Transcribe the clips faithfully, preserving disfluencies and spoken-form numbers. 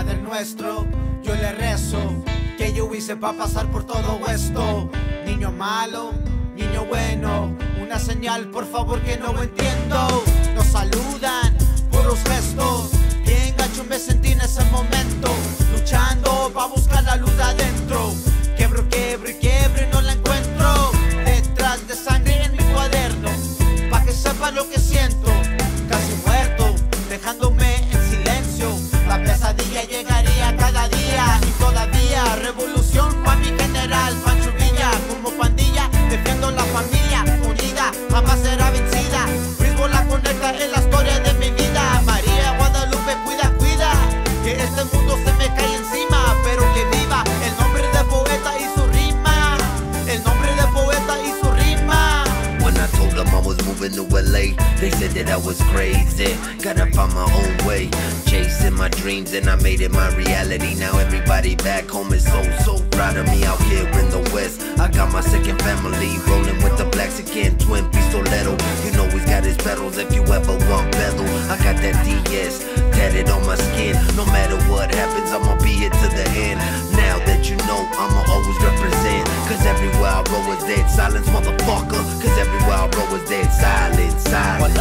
Padre nuestro, yo le rezo que yo hice pa' pasar por todo esto. Niño malo, niño bueno, una señal por favor que no entiendo. Nos saludan, puros gestos, bien gacho me sentí en ese momento, luchando pa' buscar la luz de adentro. Quebro, quebro y quebro y no la encuentro, detrás de sangre en mi cuaderno, pa' que sepa lo que siento. Casi muerto, dejándome en silencio, la pesadilla llegaría cada día. Y todavía, revolución pa' mi general Pancho Villa, como pandilla, defiendo la familia unida, jamás será vencida. Mismo la conecta en la historia de mi vida. María Guadalupe, cuida, cuida, que este mundo se me cae encima, pero que viva el nombre de poeta y su rima, el nombre de poeta y su rima. When I told them I was moving to L A, they said that I was crazy. Gotta find my own way, chasing my dreams, and I made it my reality. Now everybody back home is so, so proud of me out here in the West. I got my second family, rolling with the Blaxican twin Pistoletto. You know he's got his pedals if you ever want pedal. I got that D S tatted on my skin. No matter what happens, I'ma be here to the end. Now that you know, I'ma always represent, cause everywhere I roll is dead silence, motherfucker. Cause everywhere I roll is dead silence, silence.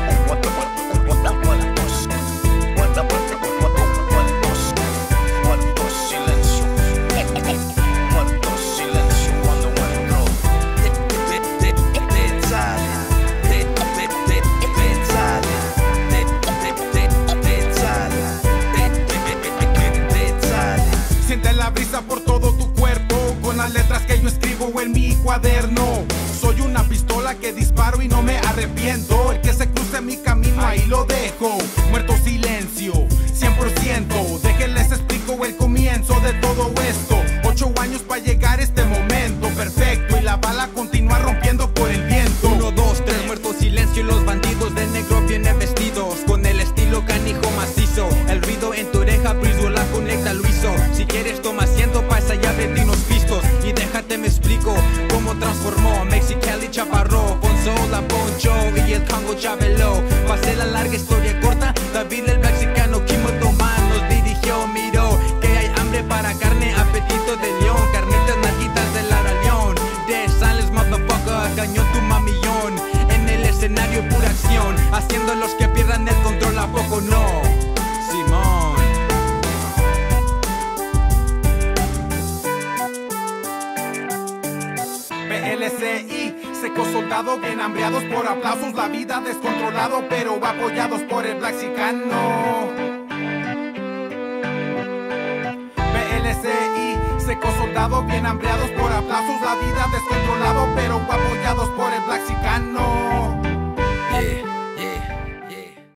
Siente la brisa por todo tu cuerpo, con las letras que yo escribo en mi cuaderno. Soy una pistola que disparo y no me arrepiento. El que se cruce mi camino ahí lo dejo. Muerto silencio, cien por ciento. Déjenles explico el comienzo de todo esto. Ocho años para llegar a este momento perfecto, y la bala continúa rompiendo por el viento. Uno, dos, tres, muerto silencio. Y los bandidos de negro vienen vestidos con el estilo canijo macizo. El ruido en tu oreja, Brizuela conecta Luiso. Si quieres toma asiento pa' esa llave de unos pistos, y déjate me explico cómo transformó Mexicali Chaparro, Ponzola, Poncho y el Congo Chabelo. Pasé la larga historia corta, David el Mexicano, Kimoto Man nos dirigió. Miró que hay hambre para carne, apetito de león, carnitas, nalguitas del araleón. De Silence, motherfucker, cañón tu mamillón. En el escenario pura acción, haciendo los que pierdan el control, ¿a poco no? Simón. B L C I, secos soldados bien hambriados por aplausos, la vida descontrolado pero apoyados por el Blaxicano. B L C I, secos soldados bien hambriados por aplausos, la vida descontrolado pero apoyados por el Blaxicano.